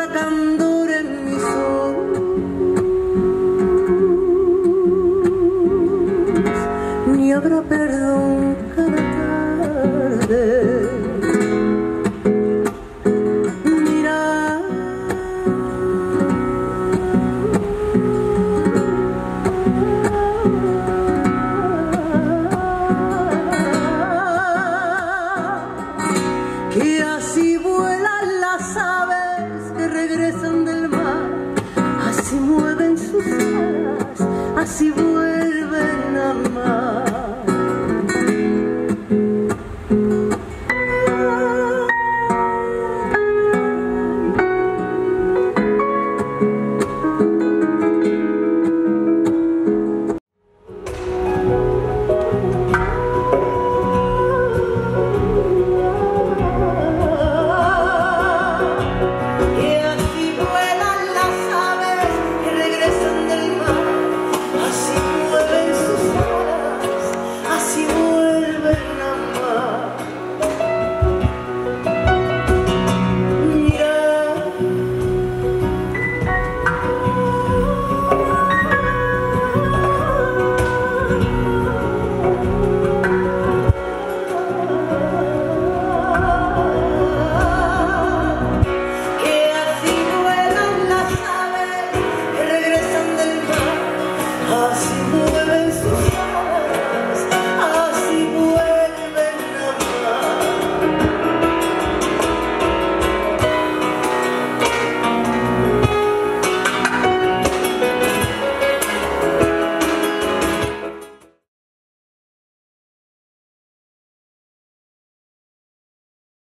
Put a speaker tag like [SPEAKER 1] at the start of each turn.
[SPEAKER 1] candor en mis ojos, ni habrá perdón cada tarde. Mira, que así vuelan las aves que regresan del mar, así mueven sus alas, así vuelven a amar.